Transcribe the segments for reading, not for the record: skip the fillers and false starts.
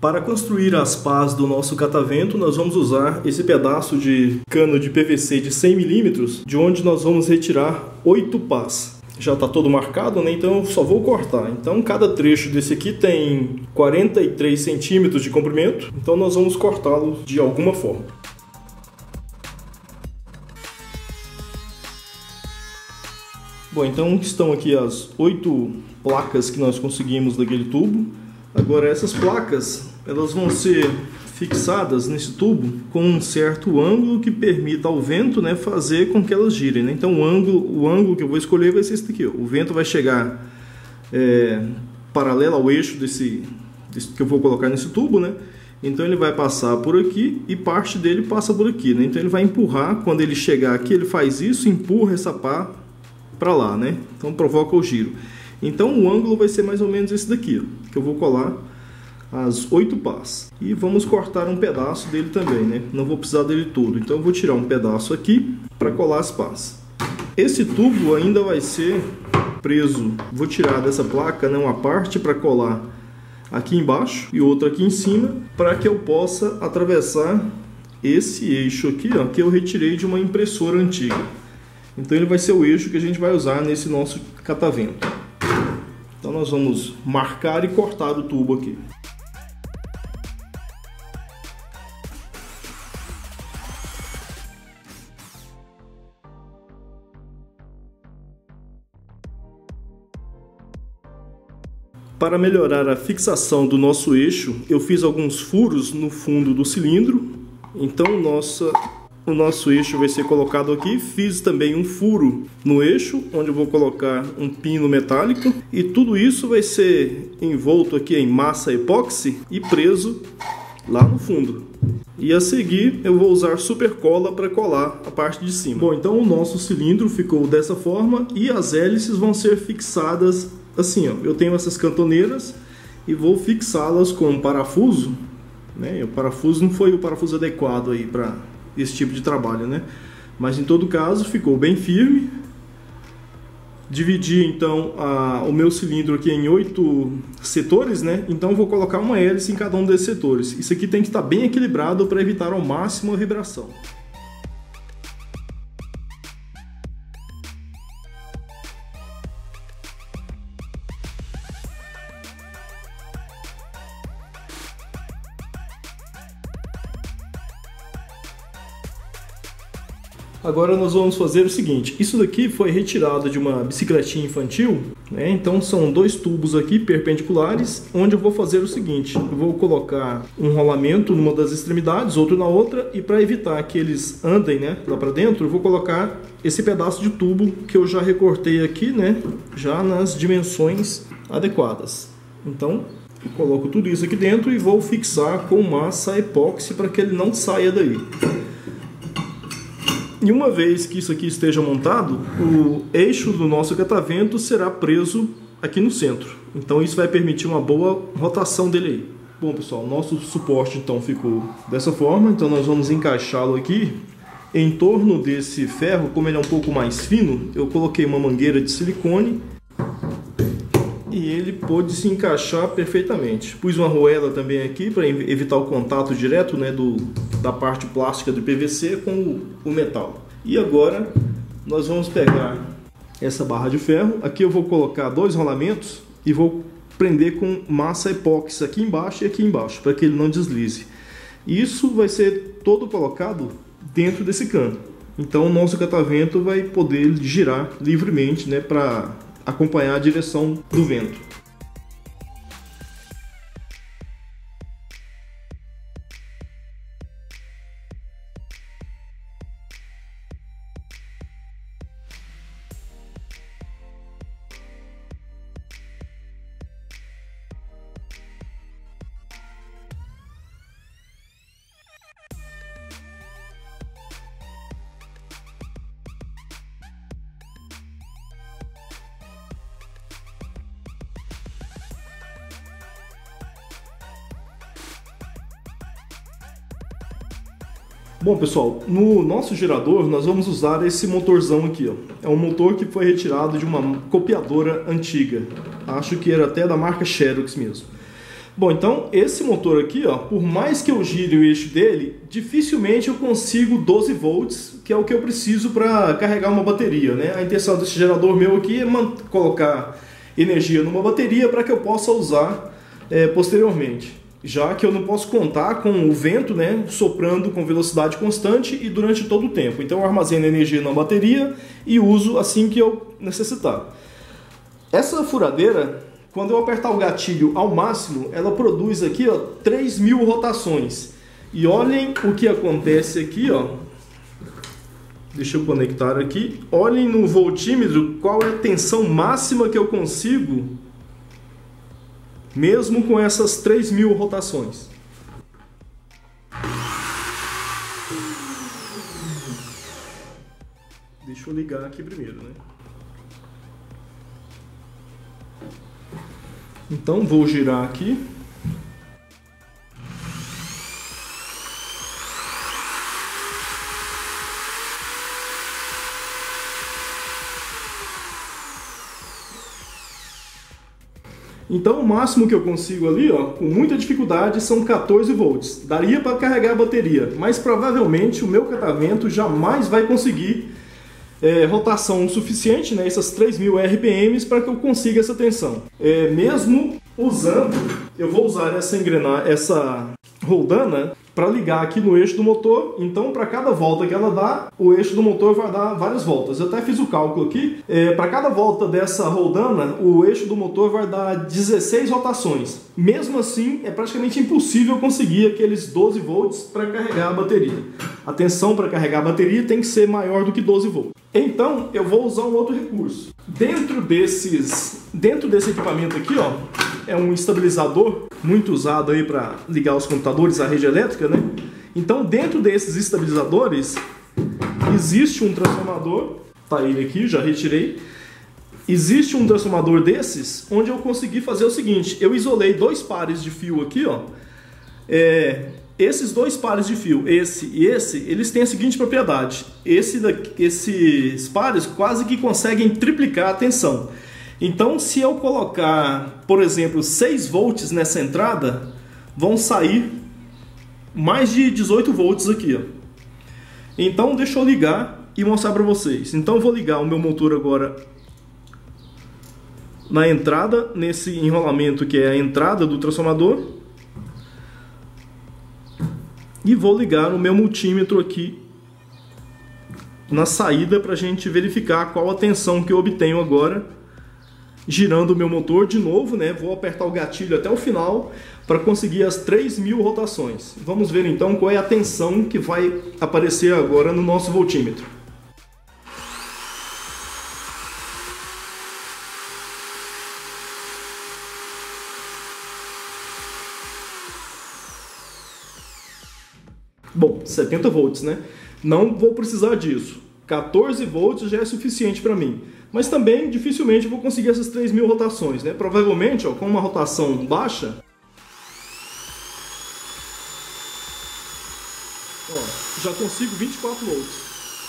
Para construir as pás do nosso catavento, nós vamos usar esse pedaço de cano de PVC de 100 milímetros, de onde nós vamos retirar 8 pás. Já está todo marcado, né? Então eu só vou cortar. Então cada trecho desse aqui tem 43 centímetros de comprimento, então nós vamos cortá-lo de alguma forma. Bom, então estão aqui as 8 placas que nós conseguimos daquele tubo. Agora essas placas, elas vão ser fixadas nesse tubo com um certo ângulo que permita ao vento, né, fazer com que elas girem, né? Então o ângulo que eu vou escolher vai ser esse daqui, ó. O vento vai chegar paralelo ao eixo desse que eu vou colocar nesse tubo, né? Então ele vai passar por aqui e parte dele passa por aqui, né? Então ele vai empurrar, quando ele chegar aqui ele faz isso, empurra essa pá para lá, né? Então provoca o giro. Então o ângulo vai ser mais ou menos esse daqui, ó, que eu vou colar as 8 pás. E vamos cortar um pedaço dele também, né? Não vou precisar dele todo, então eu vou tirar um pedaço aqui para colar as pás. Esse tubo ainda vai ser preso, vou tirar dessa placa, né, uma parte para colar aqui embaixo e outra aqui em cima, para que eu possa atravessar esse eixo aqui, ó, que eu retirei de uma impressora antiga. Então ele vai ser o eixo que a gente vai usar nesse nosso catavento. Então nós vamos marcar e cortar o tubo aqui. Para melhorar a fixação do nosso eixo, eu fiz alguns furos no fundo do cilindro. Então o nosso eixo vai ser colocado aqui. Fiz também um furo no eixo, onde eu vou colocar um pino metálico. E tudo isso vai ser envolto aqui em massa epóxi e preso lá no fundo. E a seguir eu vou usar super cola para colar a parte de cima. Bom, então o nosso cilindro ficou dessa forma e as hélices vão ser fixadas assim, ó. Eu tenho essas cantoneiras e vou fixá-las com um parafuso, né? O parafuso não foi o parafuso adequado aí para esse tipo de trabalho, né? Mas em todo caso ficou bem firme. Dividi então o meu cilindro aqui em 8 setores, né? Então eu vou colocar uma hélice em cada um desses setores. Isso aqui tem que estar bem equilibrado para evitar ao máximo a vibração. Agora nós vamos fazer o seguinte, isso daqui foi retirado de uma bicicletinha infantil, né? Então são 2 tubos aqui perpendiculares, onde eu vou fazer o seguinte, eu vou colocar um rolamento numa das extremidades, outro na outra, e para evitar que eles andem, né, lá para dentro, eu vou colocar esse pedaço de tubo que eu já recortei aqui, né, já nas dimensões adequadas. Então eu coloco tudo isso aqui dentro e vou fixar com massa epóxi para que ele não saia daí. E uma vez que isso aqui esteja montado, o eixo do nosso catavento será preso aqui no centro. Então isso vai permitir uma boa rotação dele aí. Bom pessoal, nosso suporte então ficou dessa forma. Então nós vamos encaixá-lo aqui. Em torno desse ferro, como ele é um pouco mais fino, eu coloquei uma mangueira de silicone. E ele pôde se encaixar perfeitamente. Pus uma arruela também aqui para evitar o contato direto, né, da parte plástica do PVC com o metal. E agora nós vamos pegar essa barra de ferro. Aqui eu vou colocar 2 rolamentos e vou prender com massa epóxi aqui embaixo e aqui embaixo, para que ele não deslize. Isso vai ser todo colocado dentro desse cano. Então o nosso catavento vai poder girar livremente, né, para acompanhar a direção do vento. Bom pessoal, no nosso gerador nós vamos usar esse motorzão aqui, ó. É um motor que foi retirado de uma copiadora antiga. Acho que era até da marca Xerox mesmo. Bom, então esse motor aqui, ó, por mais que eu gire o eixo dele, dificilmente eu consigo 12 volts, que é o que eu preciso para carregar uma bateria, né? A intenção desse gerador meu aqui é colocar energia numa bateria para que eu possa usar posteriormente, já que eu não posso contar com o vento, né, soprando com velocidade constante e durante todo o tempo. Então eu armazeno energia na bateria e uso assim que eu necessitar. Essa furadeira, quando eu apertar o gatilho ao máximo, ela produz aqui, ó, 3.000 rotações. E olhem o que acontece aqui, ó. Deixa eu conectar aqui. Olhem no voltímetro qual é a tensão máxima que eu consigo, mesmo com essas 3.000 rotações. Deixa eu ligar aqui primeiro, né? Então vou girar aqui. Então o máximo que eu consigo ali, ó, com muita dificuldade, são 14 volts. Daria para carregar a bateria, mas provavelmente o meu catavento jamais vai conseguir rotação suficiente, né, essas 3.000 RPMs, para que eu consiga essa tensão. Mesmo usando, eu vou usar essa roldana para ligar aqui no eixo do motor. Então, para cada volta que ela dá, o eixo do motor vai dar várias voltas. Eu até fiz o cálculo aqui. Para cada volta dessa roldana, o eixo do motor vai dar 16 rotações. Mesmo assim, é praticamente impossível conseguir aqueles 12 volts para carregar a bateria. A tensão para carregar a bateria tem que ser maior do que 12 volts. Então, eu vou usar um outro recurso. Dentro desse equipamento aqui, ó, é um estabilizador muito usado aí para ligar os computadores à rede elétrica, né? Então, dentro desses estabilizadores existe um transformador. Tá ele aqui, já retirei. Existe um transformador desses onde eu consegui fazer o seguinte: eu isolei 2 pares de fio aqui, ó. Esses 2 pares de fio, esse e esse, eles têm a seguinte propriedade: esses pares quase que conseguem triplicar a tensão. Então, se eu colocar, por exemplo, 6 volts nessa entrada, vão sair mais de 18 volts aqui, ó. Então, deixa eu ligar e mostrar para vocês. Então, eu vou ligar o meu motor agora na entrada, nesse enrolamento que é a entrada do transformador. E vou ligar o meu multímetro aqui na saída para a gente verificar qual a tensão que eu obtenho agora, girando o meu motor de novo, né? Vou apertar o gatilho até o final para conseguir as 3.000 rotações. Vamos ver então qual é a tensão que vai aparecer agora no nosso voltímetro. Bom, 70 volts, né? Não vou precisar disso. 14 volts já é suficiente para mim. Mas também dificilmente vou conseguir essas 3.000 rotações, né? Provavelmente, ó, com uma rotação baixa, ó, já consigo 24 volts.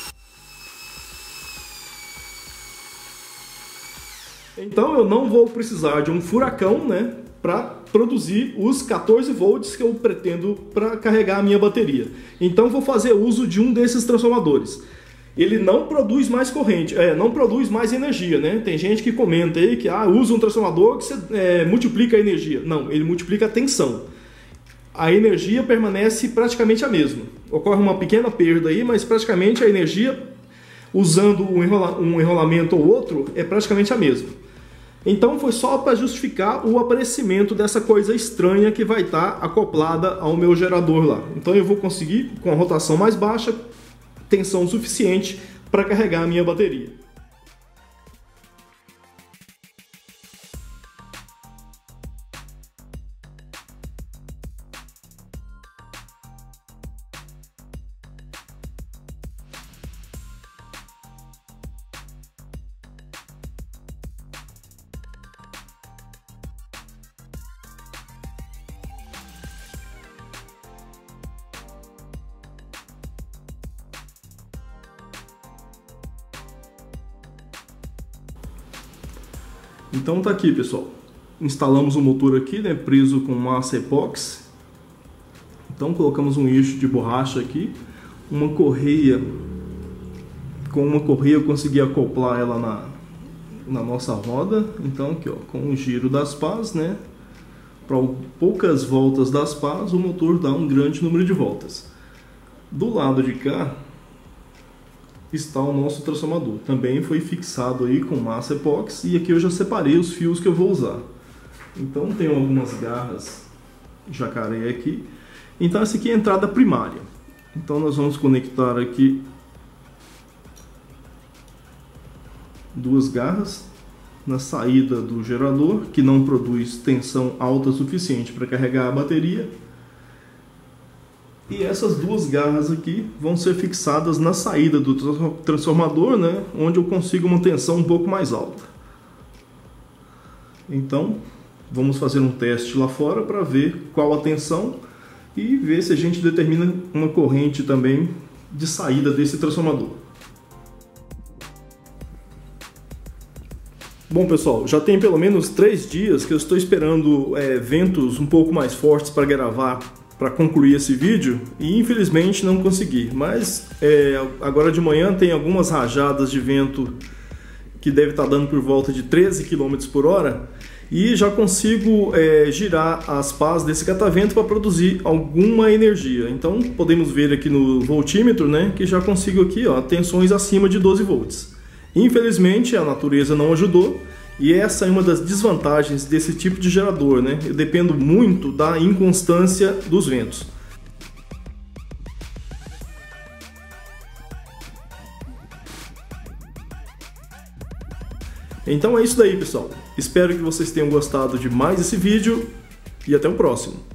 Então eu não vou precisar de um furacão, né, para produzir os 14 volts que eu pretendo para carregar a minha bateria. Então vou fazer uso de um desses transformadores. Ele não produz mais corrente, não produz mais energia, né? Tem gente que comenta aí que usa um transformador que você multiplica a energia. Não, ele multiplica a tensão. A energia permanece praticamente a mesma. Ocorre uma pequena perda aí, mas praticamente a energia, usando um enrolamento ou outro, é praticamente a mesma. Então foi só para justificar o aparecimento dessa coisa estranha que vai estar acoplada ao meu gerador lá. Então eu vou conseguir, com a rotação mais baixa, tensão suficiente para carregar a minha bateria. Então tá aqui, pessoal. instalamos o motor aqui, né, preso com massa epóxi. Então colocamos um eixo de borracha aqui, uma correia. Com uma correia eu consegui acoplar ela na nossa roda. Então aqui, ó, com o giro das pás, né, para poucas voltas das pás, o motor dá um grande número de voltas. Do lado de cá está o nosso transformador. Também foi fixado aí com massa epóxi, e aqui eu já separei os fios que eu vou usar. Então tem algumas garras jacaré aqui. Então essa aqui é a entrada primária. Então nós vamos conectar aqui duas garras na saída do gerador, que não produz tensão alta o suficiente para carregar a bateria. E essas duas garras aqui vão ser fixadas na saída do transformador, né, onde eu consigo uma tensão um pouco mais alta. Então, vamos fazer um teste lá fora para ver qual a tensão e ver se a gente determina uma corrente também de saída desse transformador. Bom, pessoal, já tem pelo menos 3 dias que eu estou esperando ventos um pouco mais fortes para gravar, para concluir esse vídeo, e infelizmente não consegui. Mas agora de manhã tem algumas rajadas de vento que deve estar dando por volta de 13 km por hora, e já consigo girar as pás desse catavento para produzir alguma energia. Então podemos ver aqui no voltímetro, né, que já consigo aqui, ó, tensões acima de 12 volts. Infelizmente a natureza não ajudou, e essa é uma das desvantagens desse tipo de gerador, né? Eu dependo muito da inconstância dos ventos. Então é isso daí, pessoal. Espero que vocês tenham gostado de mais esse vídeo e até o próximo.